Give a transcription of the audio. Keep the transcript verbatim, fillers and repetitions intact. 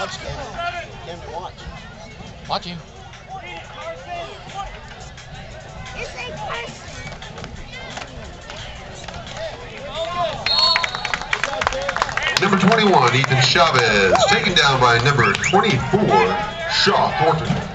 Watch Cameron. Cameron, watch. Watch him. It's like Carson. Number twenty-one, Ethan Chavez, taken down by number twenty-four, Shaw Thornton.